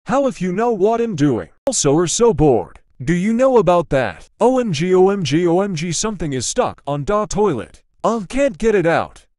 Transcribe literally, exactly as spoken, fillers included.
How if you know what I'm doing? Also are so bored. Do you know about that? O M G O M G O M G something is stuck on da toilet. I can't get it out.